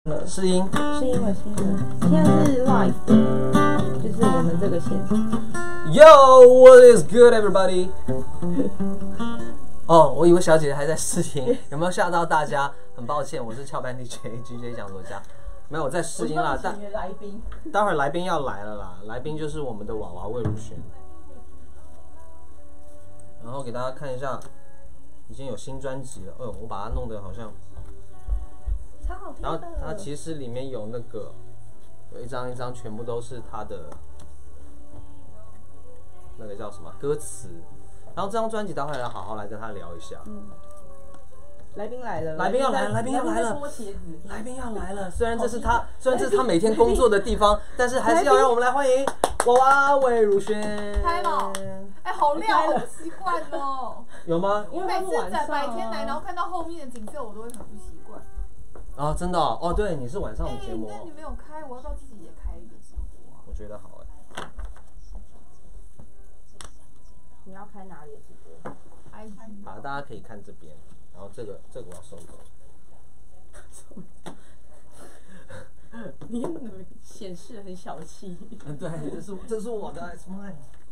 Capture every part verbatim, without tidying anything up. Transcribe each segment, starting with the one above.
试音， 试音了，试音了。现在是 live 的，就是我们这个线。 Yo, what is good, everybody? 哦，我以为小姐姐还在试音，有没有吓到大家？很抱歉，我是翘班 D J G J 讲座家，没有我在试音啦。但来宾， 待会儿来宾要来了啦，来宾就是我们的娃娃魏如萱。然后给大家看一下，已经有新专辑了。哦，我把它弄得好像。 超好听的。 然后它其实里面有那个，有一张一张全部都是它的那个叫什么歌词。然后这张专辑待会来好好来跟他聊一下。 嗯，来宾来了， 来宾要来了，来宾要来了， 脱鞋子， 来宾要来了。虽然这是他，虽然这是他每天工作的地方，但是还是要让我们来欢迎娃娃魏如萱。 开了，哎，好亮，好习惯哦。 有吗？ 我每次在白天来，然后看到后面的景色，我都会很不习惯。 啊，真的哦，哦对，你是晚上的节目。 哎，那你没有开，我要不要自己也开一个直播啊？ 我觉得好哎。 你要开哪里的直播 ？I G。 好，大家可以看这边，然后这个这个我要收走。 你怎么显示很小气？ 嗯，对，这是这是我的 ，It's mine。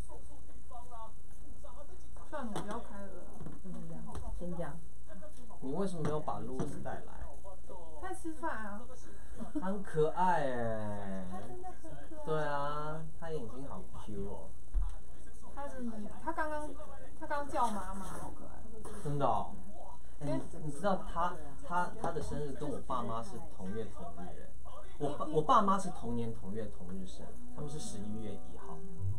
算了，我不要开了。 嗯，这样，先讲。 你为什么没有把露丝带来？ 在吃饭啊。 他很可爱哎。 他真的很可爱。 对啊，他眼睛好 Q 哦。 他真的，他刚刚他刚叫妈妈，好可爱。 真的哦。哎，你你知道他他他的生日跟我爸妈是同月同日哎。我爸我爸妈是同年同月同日生，他们是十一月一号。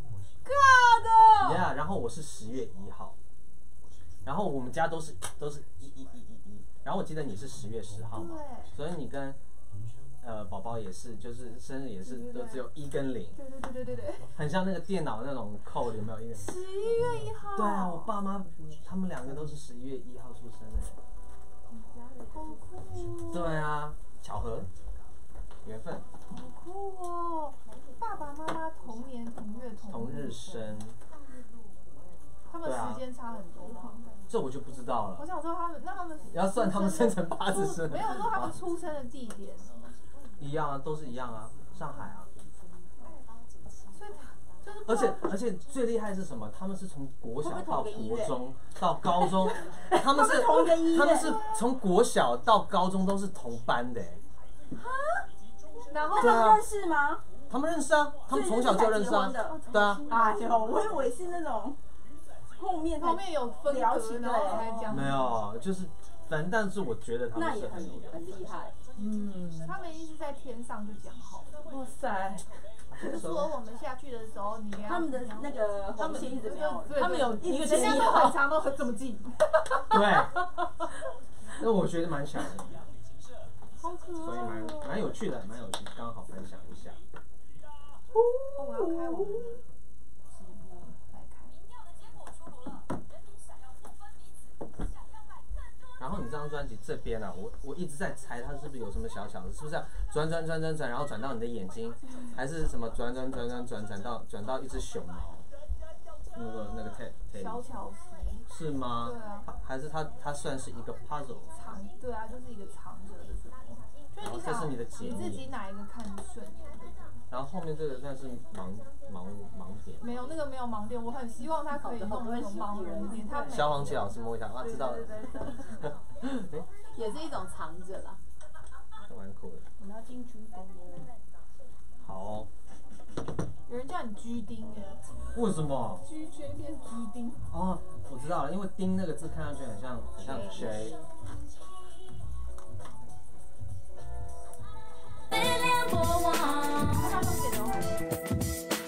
God。 Yeah， 然后我是十月一号，然后我们家都是都是一一一一一，然后我记得你是十月十号嘛，所以你跟呃宝宝也是，就是生日也是都只有一跟零。 对对对对对对。 很像那个电脑那种 code 有没有？ 十一月一号。 对啊，我爸妈他们两个都是十一月一号出生的。 好酷。 对啊，巧合，缘分。 好酷哦！爸爸妈妈同年同月同日生。 他们时间差很多吗？ 这我就不知道了。 我想说他们，那他们要算他们生辰八字生。 没有说他们出生的地点呢？ 一样啊，都是一样啊，上海啊。 所以就是。 而且而且最厉害是什么？他们是从国小到国中到高中，他们是他们是从国小到高中都是同班的。 哈？然后他们认识吗？ 他们认识啊，他们从小就认识啊。对啊。 哎呦，我以为是那种后面后面有分聊起然后才讲。 没有，就是反正但是我觉得他们是很很厉害。嗯。 他们一直在天上就讲好了。哇塞！就说我们下去的时候，你他们的那个红线一直没有， 他们有一个人家都很长，都这么近。 对。那我觉得蛮巧的。 好可爱。 所以蛮蛮有趣的，蛮有趣，刚好分享一下。 哦，我要开我们的直播来看。 然后你这张专辑这边啊，我我一直在猜它是不是有什么小小的，是不是要转转转转转，然后转到你的眼睛，还是什么转转转转转转到转到一只熊猫？那个那个 Ted 小巧思。 是吗？ 对啊。 还是它它算是一个 puzzle？ 藏，对啊，就是一个藏着的什么。就是你想，你自己哪一个看顺眼？ 然后后面这个算是盲盲盲点。 没有那个没有盲点，我很希望他可以用那种盲人点。他消防器老师摸一下，啊，知道了。 也是一种藏着啦。 蛮酷的。 我们要进军工哦。 好哦。 有人叫你居丁哎。 为什么？ 居缺变居丁。 哦，我知道了，因为丁那个字看上去很像很像 J。 他都写刘海。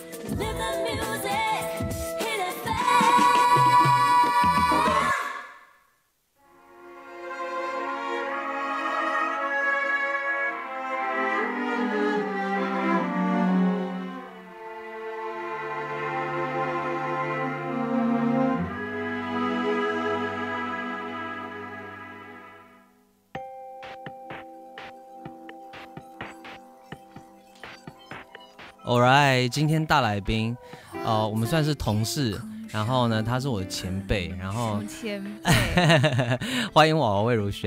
Alright， 今天大来宾，呃，我们算是同事，然后呢，他是我的前辈，然后前辈， 欢迎我魏如萱。 嗨，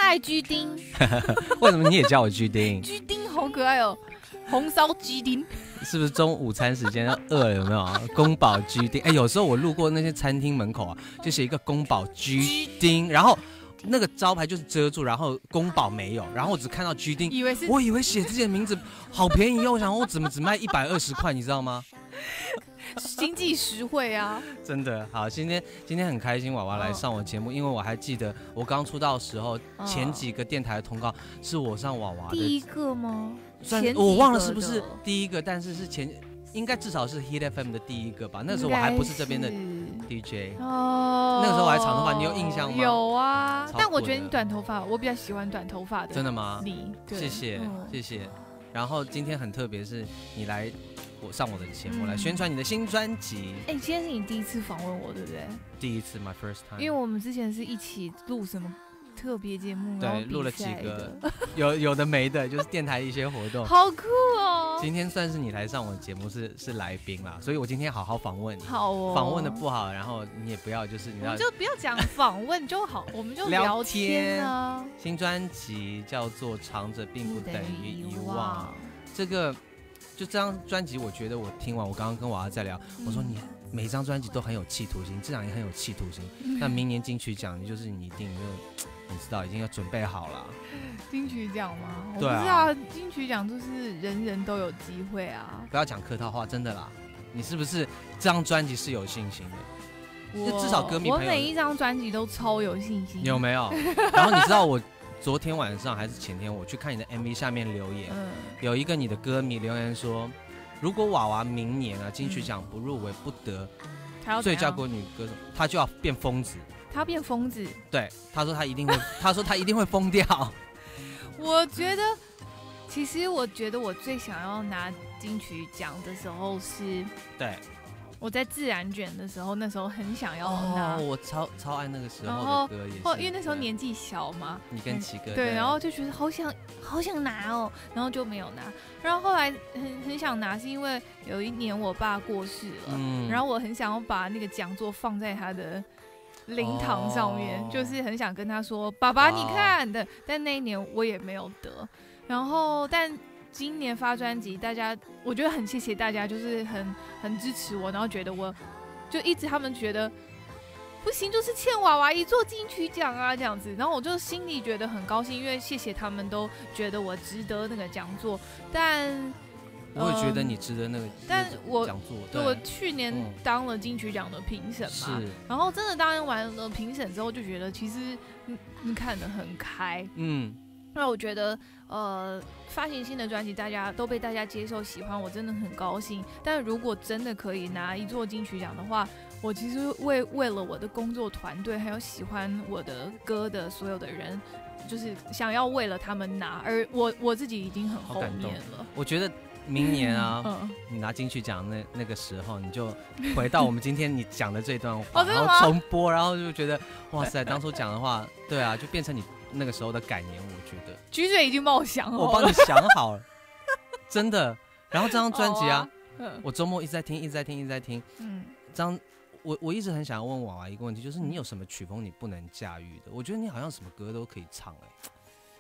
爱居丁。 为什么你也叫我居丁？ 居丁好可爱哦，红烧居丁。 是不是中午餐时间要饿了有没有？宫保鸡丁，哎，有时候我路过那些餐厅门口啊，就写一个宫保鸡丁，然后那个招牌就是遮住，然后宫保没有，然后我只看到鸡丁， 以为是， 我以为写自己的名字好便宜哦，我想我怎么只卖一百二十块，你知道吗？ 经济实惠啊！ 真的好，今天今天很开心，娃娃来上我节目，哦、因为我还记得我刚出道的时候，哦、前几个电台的通告是我上娃娃的第一个吗？ 算我忘了是不是第一个，但是是前应该至少是 Hit F M 的第一个吧。那时候我还不是这边的 D J 哦，那个时候我还长头发，你有印象吗？ 有啊，但我觉得你短头发，我比较喜欢短头发的。 真的吗？ 你谢谢、嗯、谢谢。然后今天很特别，是你来我上我的节目、嗯、来宣传你的新专辑。 哎、欸，今天是你第一次访问我，对不对？ 第一次 ，my first time。 因为我们之前是一起录什么特别节目， 对，录了几个，有有的没的，就是电台一些活动， 好酷哦！ 今天算是你来上我的节目是是来宾啦，所以我今天好好访问你。 好哦， 访问的不好，然后你也不要就是你要， 我们就不要讲访问就好，我们就聊天啊。 新专辑叫做《长者并不等于遗忘》，这个就这张专辑，我觉得我听完，我刚刚跟娃娃在聊，嗯、我说你每一张专辑都很有企图心，这张也很有企图心。嗯、那明年金曲奖，就是你一定就。你知道已经要准备好了金曲奖吗？我不对知道、啊、金曲奖就是人人都有机会啊！ 不要讲客套话，真的啦。你是不是这张专辑是有信心的？ 我至少歌迷朋友， 我每一张专辑都超有信心。 有没有？然后你知道我昨天晚上还是前天，我去看你的 M V 下面留言，嗯、有一个你的歌迷留言说，如果娃娃明年啊金曲奖不入围不得最佳国女歌手，她就要变疯子。 他变疯子， 对，他说他一定会，他说他一定会疯掉。 我觉得，其实我觉得我最想要拿金曲奖的时候是， 对， 我在自然卷的时候，那时候很想要拿， 哦，我超超爱那个时候的歌也是， 后因为那时候年纪小嘛， 你跟奇哥对，对，然后就觉得好想好想拿哦，然后就没有拿，然后后来很很想拿，是因为有一年我爸过世了，嗯、然后我很想要把那个讲座放在他的灵堂上面， oh. 就是很想跟他说爸爸你看的， oh. 但那一年我也没有得，然后但今年发专辑，大家我觉得很谢谢大家，就是很很支持我，然后觉得我就一直他们觉得不行，就是欠娃娃一座金曲奖啊这样子，然后我就心里觉得很高兴，因为谢谢他们都觉得我值得那个讲座，但我也觉得你值得那个但我讲座。 对，我去年当了金曲奖的评审嘛， 是， 然后真的当完了评审之后，就觉得其实你看得很开，嗯，那我觉得呃发行新的专辑，大家都被大家接受喜欢，我真的很高兴。但如果真的可以拿一座金曲奖的话，我其实为为了我的工作团队，还有喜欢我的歌的所有的人，就是想要为了他们拿，而我我自己已经很后面了。 我觉得。明年啊，嗯、你拿金曲奖那那个时候，你就回到我们今天你讲的这段话， 哦、 然后重播，然后就觉得哇塞，当初讲的话，对啊，就变成你那个时候的感言。我觉得菊水已经帮我想好了， 我帮你想好了，真的。然后这张专辑啊，哦啊我周末一直在听，一直在听，一直在听。嗯，这张我我一直很想问娃娃一个问题，就是你有什么曲风你不能驾驭的？我觉得你好像什么歌都可以唱哎、欸。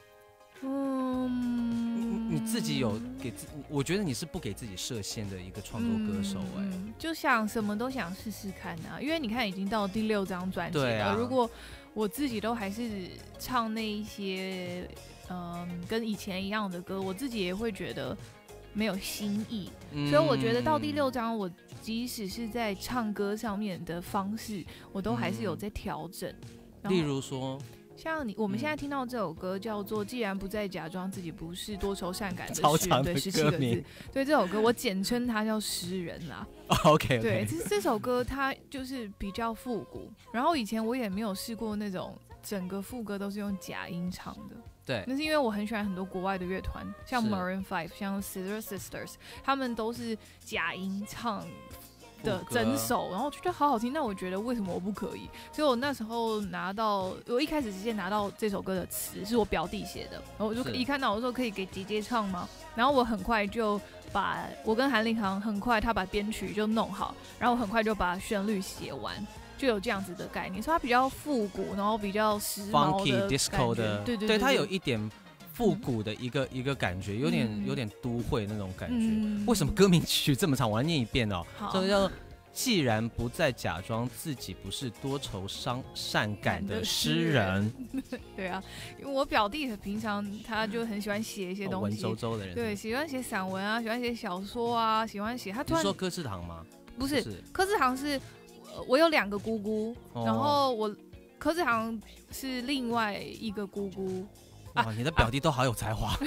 嗯，你, 你自己有给自，我觉得你是不给自己设限的一个创作歌手哎、欸嗯， 就想什么都想试试看啊，因为你看已经到第六张专辑了， 对啊， 如果我自己都还是唱那一些嗯跟以前一样的歌，我自己也会觉得没有新意，嗯、所以我觉得到第六张，我即使是在唱歌上面的方式，我都还是有在调整， 嗯、例如说。 像你，我们现在听到这首歌叫做《既然不再假装自己不是多愁善感的诗》，对，十七个字。对，这首歌我简称它叫诗人啦。 Oh, OK， 对，这这首歌它就是比较复古，然后以前我也没有试过那种整个副歌都是用假音唱的。 对， 那是因为我很喜欢很多国外的乐团，像 Maroon Five， 像 Scissor Sisters， 他们都是假音唱的整首，然后觉得好好听，但我觉得为什么我不可以？所以我那时候拿到，我一开始直接拿到这首歌的词是我表弟写的，然后我就一看到我说可以给姐姐唱吗？然后我很快就把我跟韩立航很快他把编曲就弄好，然后我很快就把旋律写完， 就有这样子的概念，所以它比较复古，然后比较时髦的 funky disco 的， 对对对，它有一点复古的一个、嗯、一个感觉，有点、 嗯、 有点都会那种感觉、 嗯。 为什么歌名曲这么长？我要念一遍哦。 好， 这叫做既然不再假装自己不是多愁伤善感的诗人。 对啊，因为我表弟平常他就很喜欢写一些东西， 哦、文绉绉的人， 对，喜欢写散文啊，喜欢写小说啊，喜欢写。他突然你说柯志堂吗？ 不是，柯志堂是，我有两个姑姑，哦、然后我柯志堂是另外一个姑姑。 哇，啊、你的表弟都好有才华。啊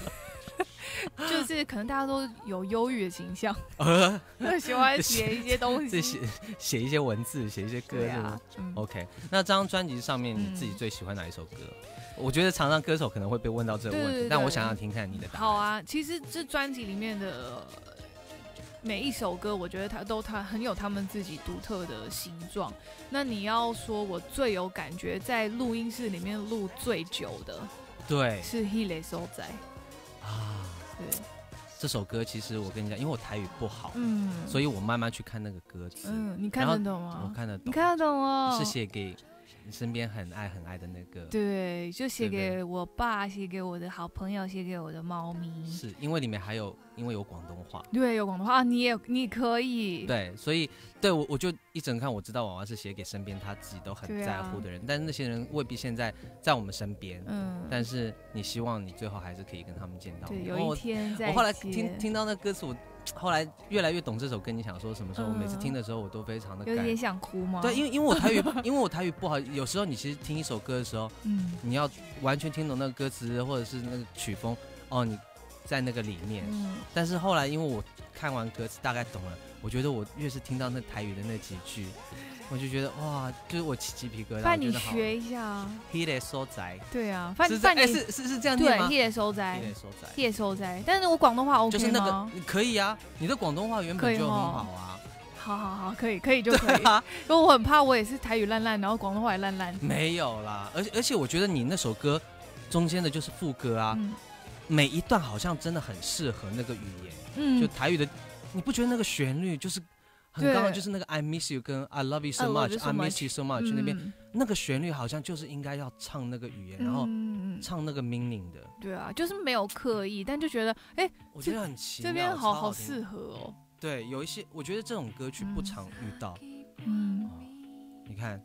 就是可能大家都有忧郁的倾向，呃，喜欢写一些东西， 写写一些文字，写一些歌， 啊嗯、 OK。那这张专辑上面，你自己最喜欢哪一首歌？嗯、我觉得常常歌手可能会被问到这个问题， 对对对， 但我想要听看你的答案。 好啊，其实这专辑里面的每一首歌，我觉得它都它很有他们自己独特的形状。那你要说我最有感觉，在录音室里面录最久的， 对， 是《迄个所在》 啊。 对， 这首歌其实我跟你讲，因为我台语不好， 嗯， 所以我慢慢去看那个歌词， 嗯，你看得懂吗？ 我看得懂， 你看得懂哦， 是写给你身边很爱很爱的那个， 对，就写给我爸，写给我的好朋友，写给我的猫咪， 是因为里面还有，因为有广东话， 对，有广东话，啊、你也你可以， 对，所以对我我就一整看，我知道娃娃是写给身边他自己都很在乎的人，啊、但是那些人未必现在在我们身边，嗯，但是你希望你最后还是可以跟他们见到面， 对，有一天再我后来听听到那歌词，我后来越来越懂这首歌。你想说什么时候？嗯、我每次听的时候，我都非常的感， 有点想哭吗？ 对，因为因为我台语，因为我台语不好，有时候你其实听一首歌的时候，嗯，你要完全听懂那个歌词或者是那个曲风，哦，你在那个里面。嗯。但是后来，因为我看完歌词大概懂了，我觉得我越是听到那台语的那几句，我就觉得哇，就是我起鸡皮疙瘩。 范你学一下啊。 迄个所在。 对啊，范范你是是是这样念吗？ 对，迄个所在。 迄个所在。 迄个所在。但是我广东话 OK 吗？ 就是那个可以啊，你的广东话原本就很好啊。 好好好，可以可以就可以。啊、因为我很怕我也是台语烂烂，然后广东话也烂烂。 没有啦，而且而且我觉得你那首歌中间的就是副歌啊，嗯、每一段好像真的很适合那个语言，嗯，就台语的，你不觉得那个旋律就是很刚刚就是那个 I miss you 跟 I love you so much I, I miss you so much、嗯、那边那个旋律好像就是应该要唱那个语言，嗯、然后唱那个 meaning 的。 对啊，就是没有刻意，但就觉得哎，欸、 我觉得很奇妙， 这边好好适合哦。 对，有一些我觉得这种歌曲不常遇到。嗯，哦、你看，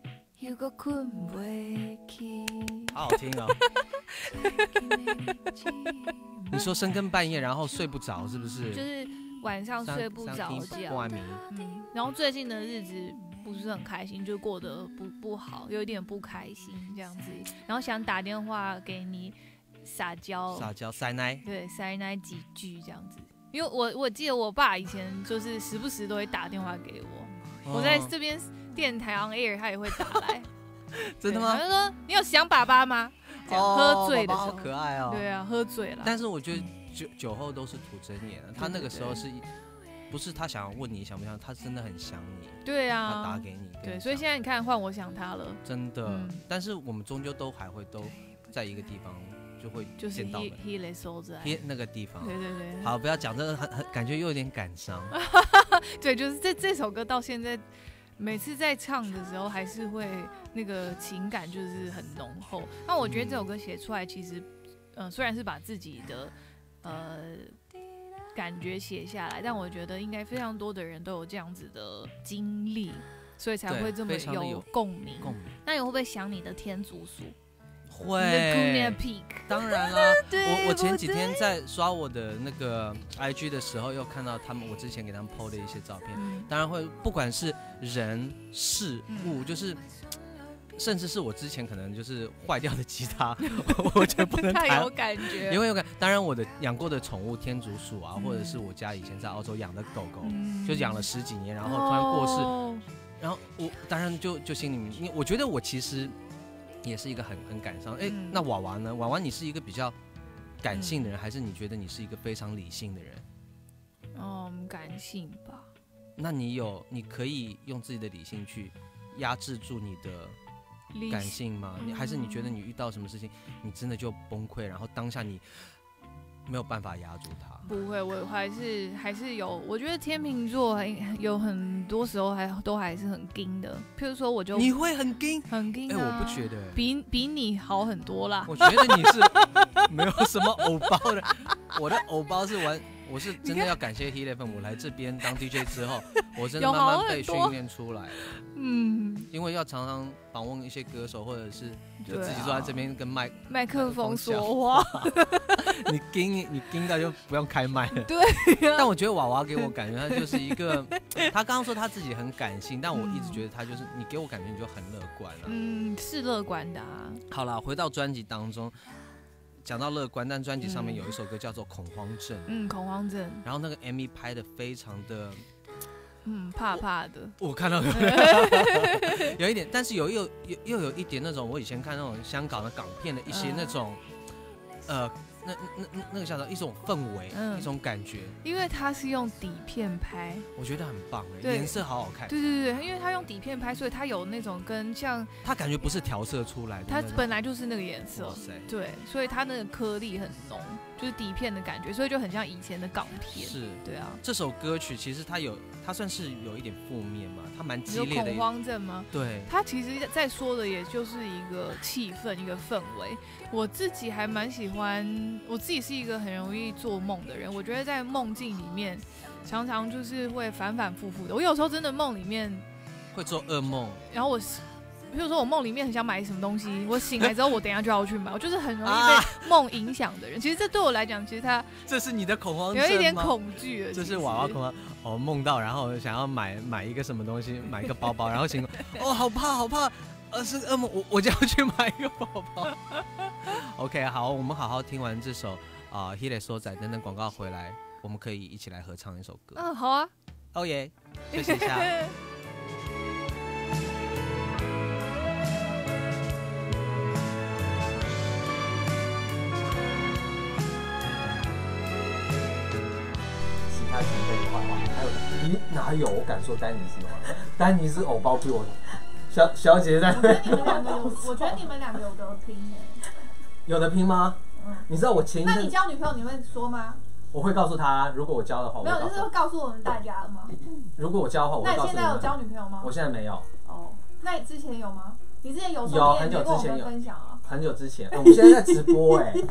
好好听哦。你说深更半夜，然后睡不着，是不是？ 就是晚上睡不着觉。嗯，然后最近的日子不是很开心，就过得不不好，有一点不开心这样子，然后想打电话给你撒娇， 撒娇塞奶， 对，塞奶几句这样子。因为我我记得我爸以前就是时不时都会打电话给我，哦、我在这边电台 on air 他也会打来。 真的吗？ 他就说你有想爸爸吗？这样、哦、喝醉的时候， 爸爸好可爱哦。 对啊，喝醉了。 但是我觉得酒酒后都是吐真言的，他那个时候是，不是他想要问你想不想，他真的很想你。 对啊， 他打给你。 对，所以现在你看换我想他了。 真的，嗯、但是我们终究都还会都在一个地方。就会见到的， 就是那个地方。 对对对。 好，不要讲这个，很很感觉又有点感伤。 对，就是这这首歌到现在，每次在唱的时候，还是会那个情感就是很浓厚。那我觉得这首歌写出来，其实，呃，虽然是把自己的呃感觉写下来，但我觉得应该非常多的人都有这样子的经历，所以才会这么有共鸣。共鸣。那你会不会想你的天竺鼠？ 会，当然啦。我我前几天在刷我的那个 I G 的时候，又看到他们，我之前给他们 po 的一些照片。嗯、当然会，不管是人事物，嗯、就是甚至是我之前可能就是坏掉的吉他，我觉得不能弹。 太有感觉， 因为有感。当然，我的养过的宠物天竺鼠啊，嗯、或者是我家以前在澳洲养的狗狗，嗯、就养了十几年，然后突然过世，哦、然后我当然就就心里面，我觉得我其实。也是一个很很感伤，哎，嗯、那娃娃呢？娃娃，你是一个比较感性的人，嗯、还是你觉得你是一个非常理性的人？ 嗯，感性吧。 那你有，你可以用自己的理性去压制住你的感性吗？你还是你觉得你遇到什么事情，你真的就崩溃，然后当下你没有办法压住他。 不会，我还是还是有，我觉得天秤座还有很多时候还都还是很硬的。譬如说，我就你会很硬， 很硬、啊， 哎、欸，我不觉得， 比比你好很多啦。 我觉得你是没有什么偶包的，我的偶包是完。我是真的要感谢 Hit F M， 我来这边当 D J 之后，我真的慢慢被训练出来了。嗯，因为要常常访问一些歌手，或者是就自己坐在这边跟麦麦克风说话。 你盯你盯到就不用开麦了。 对、 啊。但我觉得娃娃给我感觉他就是一个，他刚刚说他自己很感性，但我一直觉得他就是你给我感觉你就很乐观啊。 嗯，是乐观的啊。 好啦，回到专辑当中。讲到乐观，但专辑上面有一首歌叫做《恐慌症》。 嗯，恐慌症。 然后那个 M V 拍的非常的， 嗯，怕怕的。 我, 我看到有一点，但是有又又又有一点那种我以前看那种香港的港片的一些那种，嗯、呃，那那那那个叫做一种氛围、嗯，一种感觉。 因为它是用底片拍， 我觉得很棒哎，颜色好好看。 对对对，因为它用底片拍，所以它有那种跟像它感觉不是调色出来的， 它本来就是那个颜色。对，所以它那个颗粒很浓，就是底片的感觉，所以就很像以前的港片。 是， 对啊。 这首歌曲其实它有，它算是有一点负面嘛，它蛮激烈的。 有恐慌症吗？ 对。 它其实在说的也就是一个气氛，一个氛围。我自己还蛮喜欢，我自己是一个很容易做梦的人，我觉得在梦境里面常常就是会反反复复的。我有时候真的梦里面会做噩梦， 然后我。比如说我梦里面很想买什么东西，我醒来之后我等一下就要去买，我就是很容易被梦影响的人。其实这对我来讲，其实它这是你的恐慌症吗？ 有一点恐惧。 这是娃娃恐慌哦，梦到然后想要买买一个什么东西，买一个包包，然后醒了，哦，好怕好怕，呃是噩梦，我我就要去买一个包包。OK， 好，我们好好听完这首啊 Hit 所仔等等广告回来，我们可以一起来合唱一首歌。 嗯，好啊。 哦耶，休息一下。 前辈的坏话，还有你哪有？我敢说丹尼是的话，丹尼是偶包比我小小姐在。 我觉得你们两个有，我觉得你们两个有得拼耶。 有得拼吗？嗯。你知道我前一阵， 那你交女朋友你会说吗？ 我会告诉他，如果我交的话， 没有，就是会告诉我们大家了吗？ 如果我交的话，我会告诉你们。 那你现在有交女朋友吗？ 我现在没有。哦。 那你之前有吗？你之前有？ 有，很久之前有。 分享啊。很久之前，我们现在在直播哎、欸，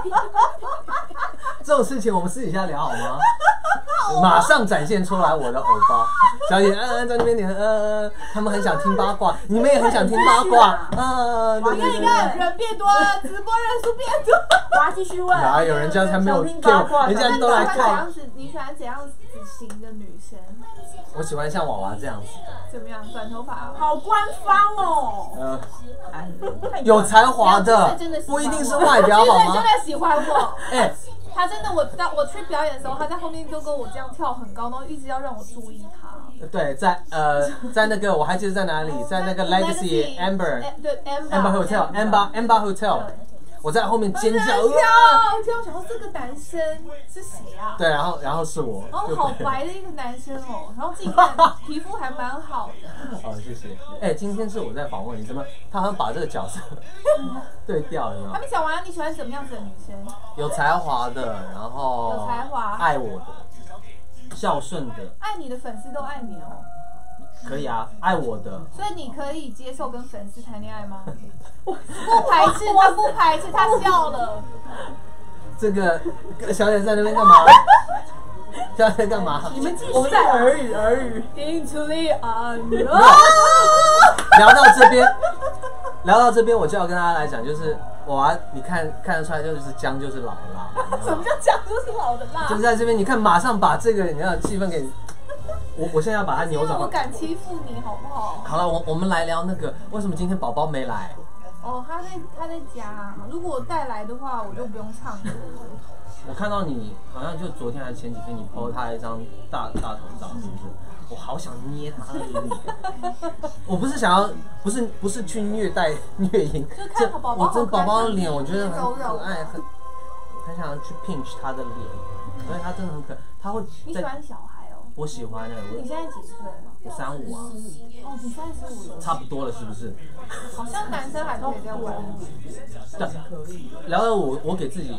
这种事情我们私底下聊好吗？马上展现出来我的偶包，小姐，嗯、呃、在那边点，嗯、呃，他们很想听八卦，你们也很想听八卦，啊， 你看你看，人变多了，直播人数变多，我要继续问， 哪有人家才没有听八卦，人家都来看。 你喜欢怎样子型的女生？ 我喜欢像娃娃这样子的。 怎么样？短头发，好官方哦。 呃，有才华的，不一定是外表好吗？ 真的喜欢我。哎，他真的，我到我去表演的时候，他在后面就跟我这样跳很高，然后一直要让我注意他。 对，在呃，在那个我还记得在哪里，在那个 Legacy Amber， 对 Amber Hotel，Amber Amber Hotel。我在后面尖叫， 跳跳，想说这个男生是谁啊？ 对，然后然后是我， 然后好白的一个男生哦，然后自己看皮肤还蛮好的。 哦，谢谢。哎、欸，今天是我在访问你，怎么他好像把这个角色对调了？ 还没讲完，你喜欢什么样子的女生？ 有才华的，然后有才华， 爱我的，孝顺的， 爱你的粉丝都爱你哦。 可以啊，爱我的。 所以你可以接受跟粉丝谈恋爱吗？不排斥，他不排斥，他笑了。 这个小姐在那边干嘛？小姐干嘛？ 你们继续。 我们在耳语耳语。 Into the unknown。 聊到这边，聊到这边，我就要跟大家来讲，就是哇，你看看得出来，就是姜就是老的辣。 什么叫姜就是老的辣？ 就是在这边，你看，马上把这个你要气氛给。我我现在要把它扭转。 我敢欺负你好不好？ 好了，我我们来聊那个，为什么今天宝宝没来？ 哦，他在他在家。如果我带来的话，我就不用唱歌。 我看到你好像就昨天还是前几天，你 po 他一张大大头照，是不是？我好想捏他的脸。我不是想要，不是不是去虐待虐婴， 就看宝宝， 我这宝宝的脸，我觉得很可爱，很很想要去 pinch 他的脸，所以他真的很可爱。他会。 你喜欢小孩？ 我喜欢的、欸。 你现在几岁了？ 我三五啊。 哦，你三十五了。 差不多了，是不是？ 好像男生还是可以这样玩。 对，聊聊我，我给自己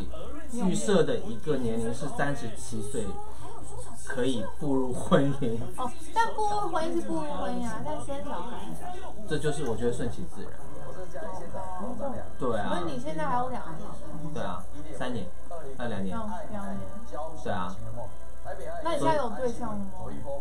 预设的一个年龄是三十七岁可以步入婚姻。 哦，但步入婚姻是步入婚姻啊，但生小孩， 这就是我觉得顺其自然。对啊。 那你现在还有两年？ 对啊，三年，还有两年。 两年。 对啊。 那你现在有对象了吗？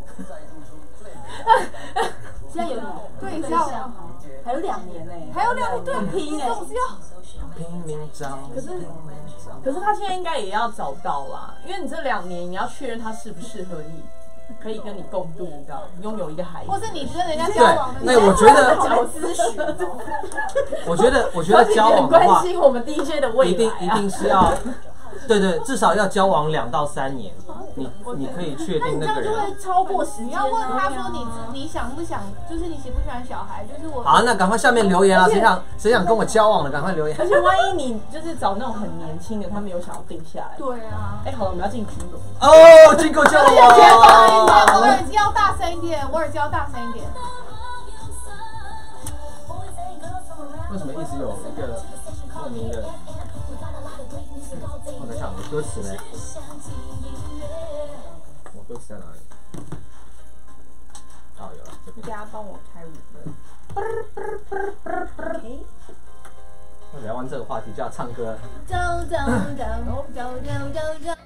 现在有对象吗？ 还有两年呢、欸， 还有两年，对， 拼哎、 总是要拼命找。 可是，可是他现在应该也要找到啦，因为你这两年你要确认他适不适合你，可以跟你共度，你知道，拥有一个孩子， 或是你跟人家交往的， 对，那我觉得， 找咨询， 我觉得，我觉得交往的话， 关心我们 D J 的未来、啊， 一定一定是要。对对，至少要交往两到三年，你你可以确定那个人。 那你就会超过时间。 你要问他说你你想不想，就是你喜不喜欢小孩，就是我。 好，那赶快下面留言啊！谁想谁想跟我交往的，赶快留言。 而且万一你就是找那种很年轻的，他们有想要定下来。 对啊。 哎，好了，我们要进群组。 哦，金狗交往。 我耳机要大声一点，我耳机要大声一点。 为什么一直有一个莫名的？我在想我歌词嘞，我歌词在哪里？哦，有了，这边。 大家帮我开 OK。 那聊完这个话题就要唱歌。 走走走走走走走。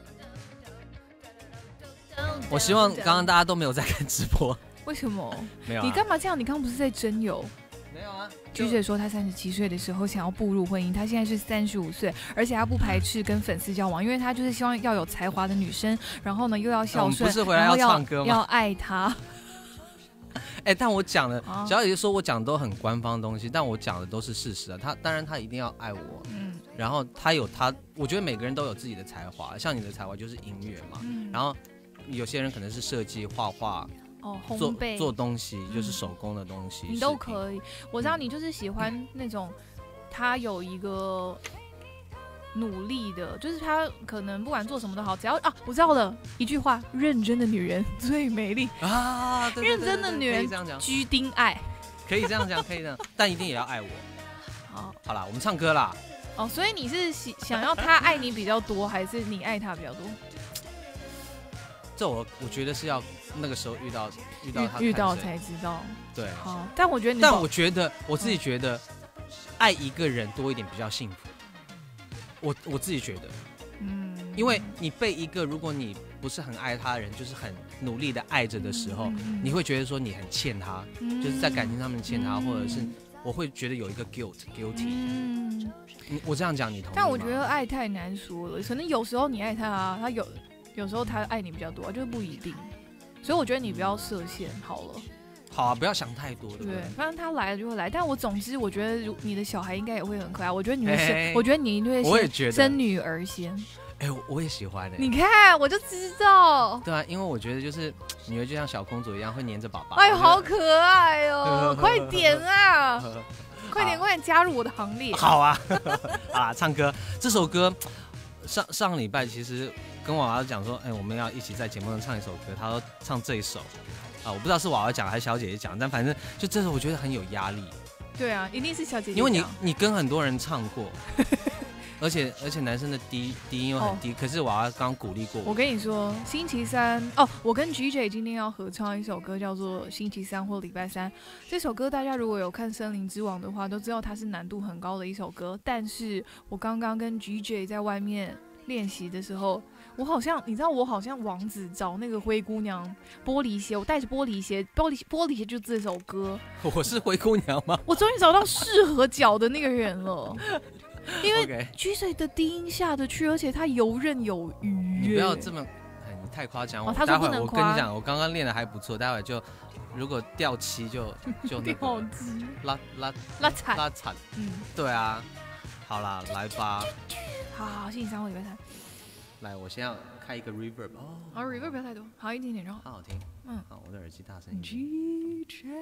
我希望刚刚大家都没有在看直播。 为什么？ 没有、啊。 你干嘛这样？你刚刚不是在征友？ 没有啊。 G J 说他三十七岁的时候想要步入婚姻，他现在是三十五岁，而且他不排斥跟粉丝交往，因为他就是希望要有才华的女生，然后呢又要孝顺， 不是回来要唱歌吗？ 要爱他。 哎、欸，但我讲的，小姐姐说我讲的都很官方的东西，但我讲的都是事实啊。他当然他一定要爱我，嗯，然后他有他，我觉得每个人都有自己的才华，像你的才华就是音乐嘛，嗯、然后有些人可能是设计、画画。 哦，烘做焙做东西就是手工的东西， 嗯、你都可以。我知道你就是喜欢那种，他有一个努力的，就是他可能不管做什么都好，只要啊，我知道了，一句话，认真的女人最美丽啊，对对对对对， 认真的女人这样讲， 居丁爱， 可以这样讲，可以这样，但一定也要爱我。 好， 好啦，我们唱歌啦。 哦，所以你是想要他爱你比较多，还是你爱他比较多？ 这我我觉得是要那个时候遇到遇到他遇到才知道。 对， 好，但我觉得你， 但我觉得我自己觉得，爱一个人多一点比较幸福。我我自己觉得，嗯，因为你被一个如果你不是很爱他的人，就是很努力的爱着的时候，嗯、你会觉得说你很欠他，嗯、就是在感情上面欠他，嗯、或者是我会觉得有一个 guilt guilty。嗯，我这样讲你同意吗？ 但我觉得爱太难说了，可能有时候你爱他啊，他有。有时候他爱你比较多，就是不一定，所以我觉得你不要设限好了。 好啊，不要想太多，对不对？ 对，反正他来了就会来。但我总之我觉得你的小孩应该也会很可爱。我觉得你会生，欸、我觉得你一定会先生女儿先。 哎、欸，我也喜欢的、欸。 你看，我就知道。 对啊，因为我觉得就是女儿就像小公主一样，会黏着爸爸。 哎呦，好可爱哦！快点啊！快点，快点加入我的行列。 好啊，好啦，唱歌这首歌。上上礼拜其实跟娃娃讲说，哎、欸，我们要一起在节目上唱一首歌，他说唱这一首，啊，我不知道是娃娃讲还是小姐姐讲，但反正就这首我觉得很有压力。 对啊，一定是小姐姐讲， 因为你你跟很多人唱过，而且而且男生的低低音又很低，哦、可是娃娃刚鼓励过我。 我跟你说，星期三哦，我跟 G J 今天要合唱一首歌，叫做《星期三或礼拜三》。这首歌大家如果有看《森林之王》的话，都知道它是难度很高的一首歌。但是我刚刚跟 G J 在外面练习的时候，我好像你知道，我好像王子找那个灰姑娘玻璃鞋，我带着玻璃鞋，玻璃玻璃鞋就是这首歌。 我是灰姑娘吗？ 我终于找到适合脚的那个人了。因为 G J 的低音下得去，而且他游刃有余。 你不要这么，哎，你太夸张。 哦，他说不能夸。 待会我跟你讲，我刚刚练的还不错，待会就如果掉漆就就那个拉拉拉惨拉惨。嗯，对啊。好啦，来吧。 好好，星期三或礼拜三。 来，我先要开一个 reverb 哦。 好 ，reverb 不要太多，好一点点，然后好好听。嗯，好，我的耳机大声一点。 G J。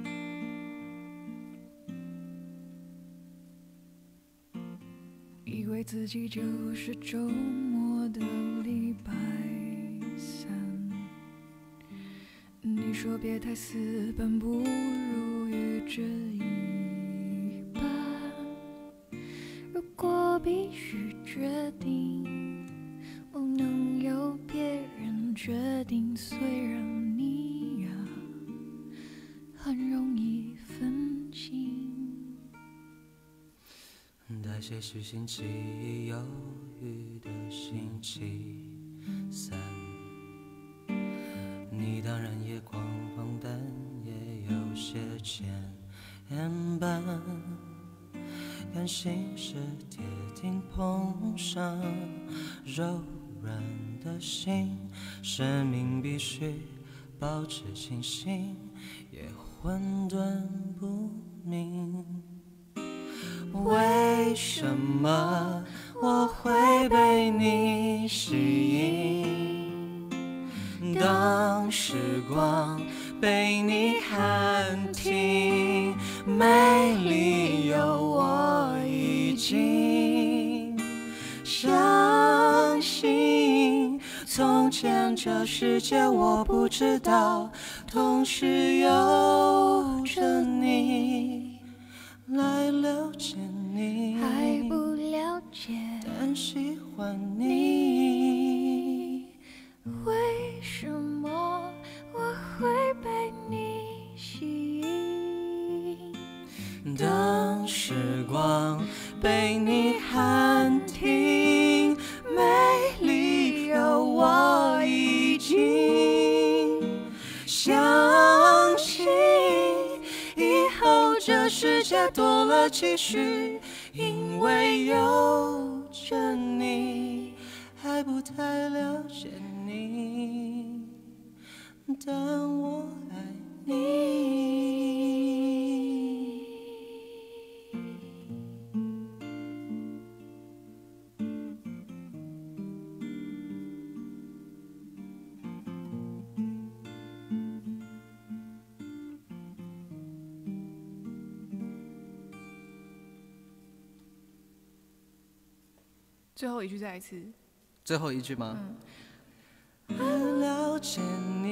以为为自己就是周末的礼拜三。你说别太死板，不如与这一半。如果必须决定，不能由别人决定。虽然你呀很容易分心。 带些许星期一忧郁的星期三，你当然也狂欢，但也有些牵绊。感性是铁钉碰上柔软的心，生命必须保持清醒，也混沌不明。为什么我会被你吸引？当时光被你喊停，没理由我已经相信，从前这世界我不知道，同时有着你来了解你， 还不了解， 但喜欢你。 为什么我会被你吸引？ 当时光被你喊停，没理由我已经相信，以后这世界多了期许，因为有着你，还不太了解你，但我爱你。 最后一句再一次。 最后一句吗？ 嗯。 了解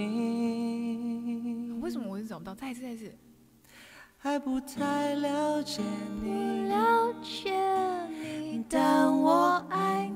你。 为什么我一直找不到？再一次，再一次。 还不太了解你， 了解你， 但我爱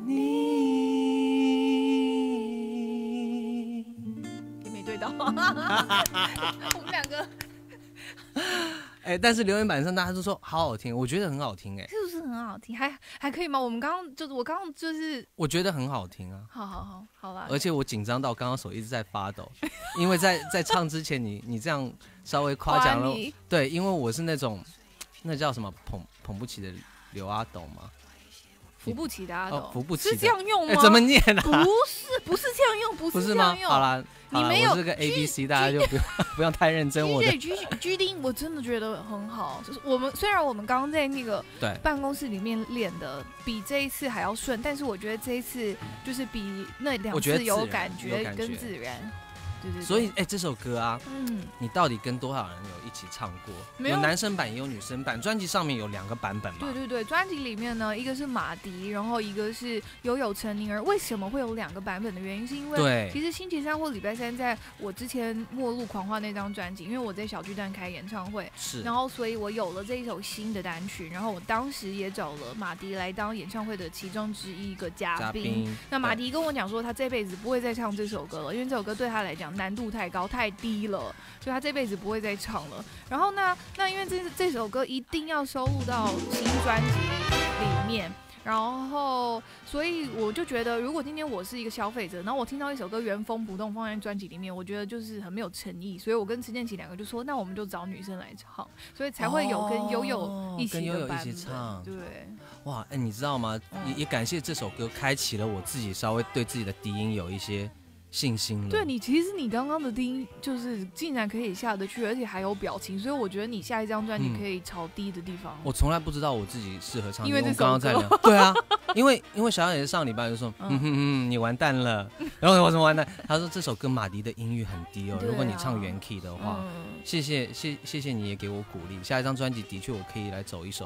你。 也没对到。我们两个。 哎、欸，但是留言板上大家都说好好听，我觉得很好听、欸，哎， 是不是很好听？还还可以吗？我们刚刚就是我刚刚就是， 我觉得很好听啊。 好好好，好啦。 而且我紧张到刚刚手一直在发抖，因为在在唱之前你你这样稍微夸奖了，对，因为我是那种那叫什么捧捧不起的刘阿斗吗？ 扶不起的阿斗， 哦、扶不起的是这样用吗？ 欸、怎么念啊？ 不是，不是这样用，不是这样用。 好啦， 你没有， 我是个 A B C， 大家就不用不用太认真。我的 G G D 我真的觉得很好，就是我们虽然我们刚刚在那个办公室里面练的比这一次还要顺，但是我觉得这一次就是比那两次有感觉跟自然。对对对， 所以哎、欸，这首歌啊，嗯，你到底跟多少人有一起唱过？有, 有男生版也有女生版，专辑上面有两个版本嘛？ 对对对，专辑里面呢，一个是马迪，然后一个是友友陈宁儿。为什么会有两个版本的原因，是因为其实星期三或礼拜三，在我之前《末路狂花》那张专辑，因为我在小巨蛋开演唱会， 是， 然后所以我有了这一首新的单曲，然后我当时也找了马迪来当演唱会的其中之一个嘉宾。 嘉宾那马迪跟我讲说，他这辈子不会再唱这首歌了，因为这首歌对他来讲难度太高。太低了，所以他这辈子不会再唱了。然后呢，那因为这这首歌一定要收录到新专辑里面，然后所以我就觉得，如果今天我是一个消费者，然后我听到一首歌原封不动放在专辑里面，我觉得就是很没有诚意。所以我跟陈建奇两个就说，那我们就找女生来唱，所以才会有跟悠悠一起的版本。哦、跟悠悠一起唱，对。 哇，哎、欸，你知道吗？嗯、也也感谢这首歌开启了我自己稍微对自己的低音有一些信心了。 对你，其实你刚刚的低音就是竟然可以下得去，而且还有表情，所以我觉得你下一张专辑可以朝低的地方。 嗯、我从来不知道我自己适合唱， 因为这首歌。在聊对啊，因为因为小杨也是上礼拜就说，嗯哼哼，你完蛋了。然后我怎么完蛋？他说这首歌马迪的音域很低哦，啊、如果你唱原 key 的话，嗯、谢谢谢谢谢你也给我鼓励。下一张专辑的确我可以来走一首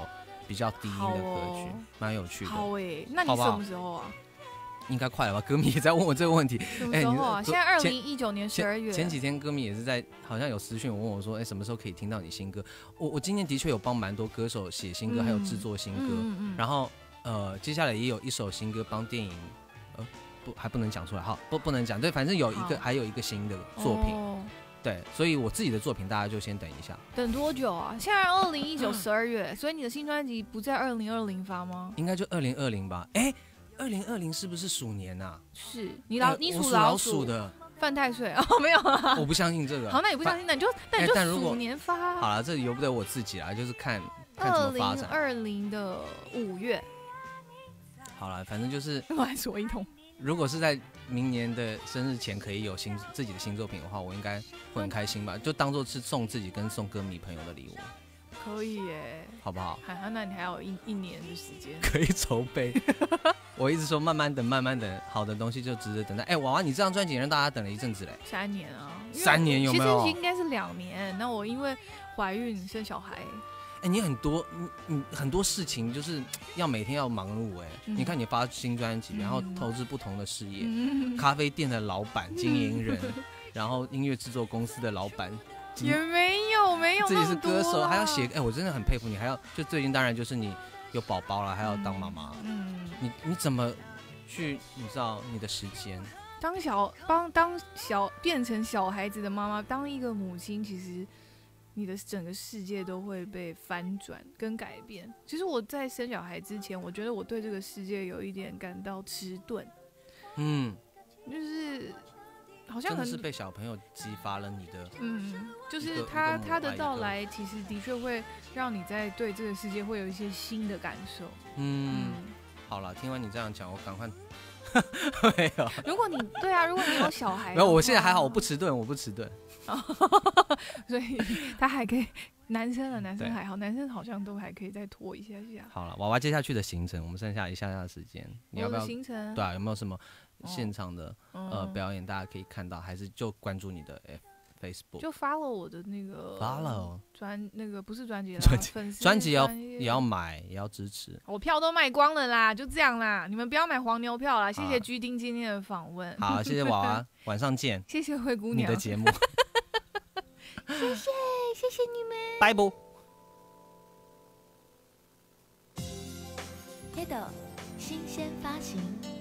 比较低音的歌曲，蛮、哦、有趣的。 好诶、欸，那你什么时候啊？ 应该快了吧？歌迷也在问我这个问题。 什么时候啊？欸、现在二零一九年十二月前。前几天歌迷也是在，好像有私讯我问我说，哎、欸，什么时候可以听到你新歌？我我今年的确有帮蛮多歌手写新歌，嗯、还有制作新歌。嗯嗯嗯、然后呃，接下来也有一首新歌帮电影，呃，不还不能讲出来，好，不不能讲。对，反正有一个还有一个新的作品。哦、对，所以我自己的作品大家就先等一下。 等多久啊？现在二零一九十二月，所以你的新专辑不在二零二零发吗？ 应该就二零二零吧？哎、欸。二零二零是不是鼠年啊？ 是你老、欸、你属老鼠的， 犯太岁哦，没有啊， 我不相信这个。 好，那你不相信，那你就那你就鼠年发、 欸。好了，这由不得我自己啦，就是看看怎么发展。 二零二零的五月。 好了，反正就是我还说一通。 如果是在明年的生日前可以有新自己的新作品的话，我应该会很开心吧？就当做是送自己跟送歌迷朋友的礼物。 可以耶， 好不好？ 还那你还有一一年的时间可以筹备。我一直说慢慢等，慢慢等，好的东西就值得等待。哎、欸，娃娃，你这张专辑让大家等了一阵子嘞。 三年啊， 三年有没有？ 其实应该是两年。那我因为怀孕生小孩， 哎、欸，你很多你你很多事情就是要每天要忙碌哎、嗯。你看你发新专辑，然后投资不同的事业，嗯、咖啡店的老板、经营人，嗯、然后音乐制作公司的老板。 也没有没有， 自己是歌手，还要写，哎、欸，我真的很佩服你，还要就最近当然就是你有宝宝了，还要当妈妈，嗯，你你怎么去你知道你的时间？ 当小帮当小变成小孩子的妈妈，当一个母亲，其实你的整个世界都会被翻转跟改变。其实我在生小孩之前，我觉得我对这个世界有一点感到迟钝，嗯，就是。好像真的是被小朋友激发了你的， 嗯，就是他他的到来，其实的确会让你在对这个世界会有一些新的感受。 嗯，嗯好了，听完你这样讲，我赶快没有。 如果你对啊，如果你有小孩， 没有，我现在还好，我不迟钝，我不迟钝， 所以他还可以。男生啊，男生还好，男生好像都还可以再拖一下下。 好了，娃娃接下去的行程，我们剩下一下下的时间，你要不要？ 行程对啊，有没有什么现场的、哦、呃表演，大家可以看到，还是就关注你的 Facebook？ 就 follow 我的那个 follow 专那个不是专辑啦，粉丝专辑要也要买，也要支持。 我票都卖光了啦，就这样啦，你们不要买黄牛票啦。谢谢居丁今天的访问。 好，谢谢娃娃，晚上见。 谢谢灰姑娘你的节目。 谢谢谢谢你们， 拜拜。 的新鲜发行，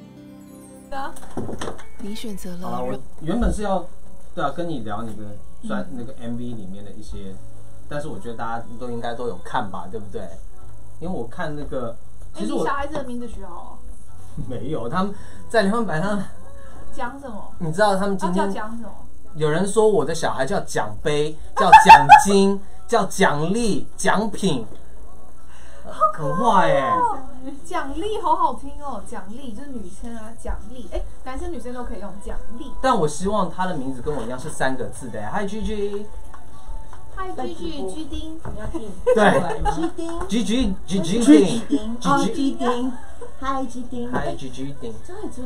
你选择了。 好，我原本是要，对啊，跟你聊你的专、嗯、那个 M V 里面的一些，但是我觉得大家都应该都有看吧，对不对？因为我看那个，其实我、 欸、你小孩子的名字取好了。 没有，他们在联欢版上讲什么？ 你知道他们今天讲什么？ 有人说我的小孩叫奖杯，叫奖金，叫奖励、奖品。很坏哎、欸， 奖励好好听哦，奖励就是女生啊，奖励，哎，男生女生都可以用奖励。 但我希望他的名字跟我一样是三个字的 ，Hi Gigi，Hi Gigi，G丁， 对 ，G丁 ，G G G G 丁，G G 丁 ，Hi G 丁 ，Hi Gigi 丁， 真的就。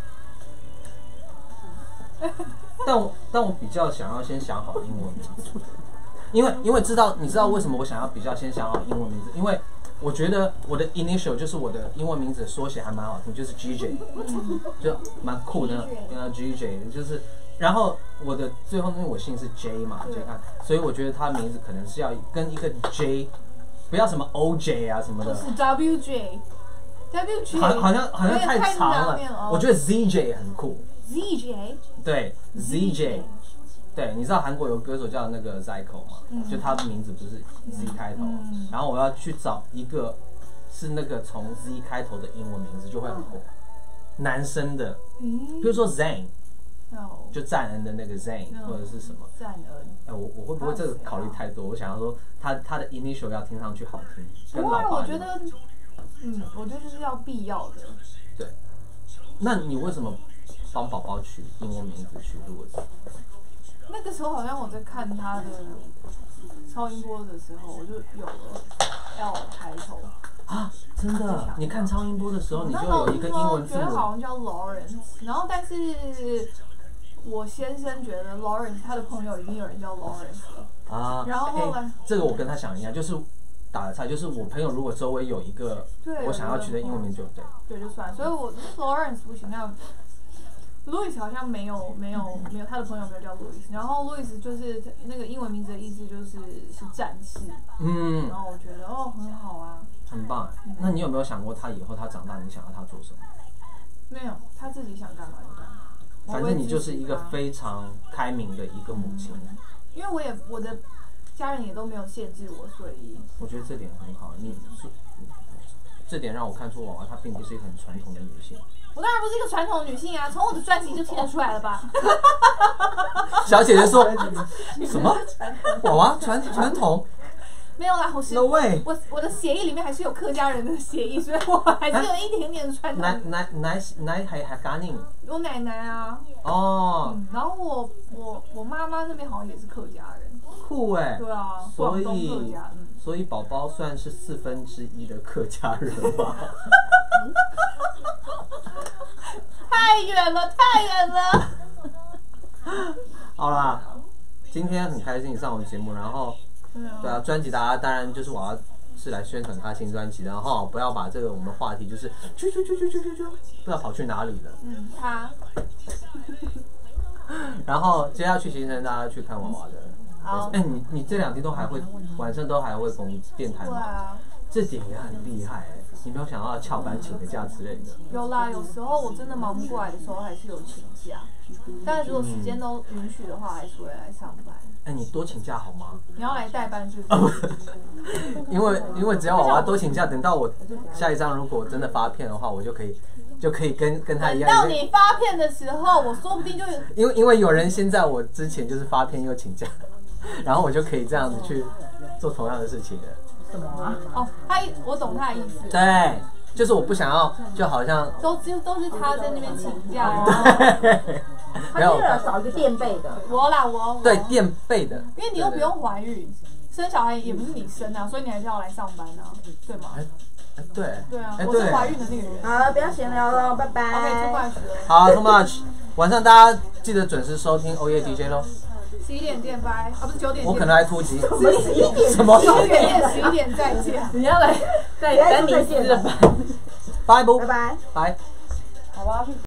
但我但我比较想要先想好英文名字，因为因为知道你知道为什么我想要比较先想好英文名字，因为。我觉得我的 initial 就是我的英文名字的缩写还蛮好听，就是 G J， 就蛮酷的，呃 G J 就是，然后我的最后因为我姓是 J 嘛 ，J 看，所以我觉得他名字可能是要跟一个 J， 不要什么 O J 啊什么的， 就是 W J，W J， 好好像好像太长了，我觉得 Z J 很酷 ，Z J， 对 Z J。对，你知道韩国有个歌手叫那个 Zyko 吗？嗯、就他的名字不是 Z 开头，嗯、然后我要去找一个是那个从 Z 开头的英文名字，就会很火。嗯、男生的，嗯、比如说 Zayn，、no. 就赞恩的那个 Zayn，、no. 或者是什么赞恩。 哎，我我会不会这个考虑太多？我想要说他他的 initial 要听上去好听，跟老爸我觉得，嗯，我觉得就是要必要的。 对，那你为什么帮宝宝取英文名字取洛子？ 那个时候好像我在看他的超音波的时候，我就有了 L 开头啊，真的？你看超音波的时候，你就有一个英文字母， 觉得好像叫 Lawrence， 然后但是我先生觉得 Lawrence 他的朋友已经有人叫 Lawrence 了啊，然后后来、 欸、这个我跟他想一样，就是打的菜，就是我朋友如果周围有一个我想要去的英文名就对， 对就算。所以我 Florence 不行，那 Louis 好像没有没有没有他的朋友没有叫 Louis， 然后 Louis 就是那个英文名字的意思就是是战士，嗯，然后我觉得哦很好啊， 很棒。嗯、那你有没有想过他以后他长大你想要他做什么？ 没有，他自己想干嘛就干嘛。 反正你就是一个非常开明的一个母亲。嗯、 因为我也我的家人也都没有限制我，所以我觉得这点很好。你这点让我看出娃娃她并不是一个很传统的女性。 我当然不是一个传统的女性啊，从我的专辑就听得出来了吧？ 小姐姐说什么？娃娃传传统？ 没有啦，我是 No way， 我我的血液里面还是有客家人的血液，所以我还是有一点点的传统。 奶奶奶奶还还家人？ 我奶奶啊。 哦、 嗯。然后我我我妈妈那边好像也是客家人。 酷哎、欸。 对啊。 所以客家嗯、 所以宝宝算是四分之一的客家人吧。 太远了，太远了。 好啦，今天很开心你上我的节目，然后。对啊，专辑大家当然就是我要是来宣传他新专辑的，然后不要把这个我们的话题就是去去去去去去去，不知道跑去哪里了。 嗯，他。 然后接下去行程大家去看娃娃的。 好。 哎、欸，你你这两天都还会晚上都还会攻电台吗？ 对啊。 这点也很厉害哎、欸，你没有想要翘班请个假之类的？ 有啦，有时候我真的忙不过来的时候还是有请假，但是如果时间都允许的话，还是会来上班。 哎、欸，你多请假好吗？ 你要来代班是不是？ 因为因为只要娃娃多请假，等到我下一张如果真的发片的话，我就可以就可以跟跟他一样。 等到你发片的时候，我说不定就有。 因为因为有人先在我之前就是发片又请假，然后我就可以这样子去做同样的事情了。 什么啊？哦，他我懂他的意思。 对，就是我不想要，就好像都就都是他在那边请假， 对。 没有找一个垫背的， 我啦我。 对，垫背的。 因为你又不用怀孕，生小孩也不是你生啊，所以你还是要来上班啊，对吗？ 哎，对。 对啊，我是怀孕的那个人。 好了，不要闲聊了，拜拜。 OK， 出饭时了。 好 ，too much。晚上大家记得准时收听欧耶 D J 咯。 十一点见，拜。啊，不是九点。 我可能还突击。 十一点。 什么？ 十一点，十一点再见。 你要来再等你四班。 拜拜。 拜拜。 拜。 好吧。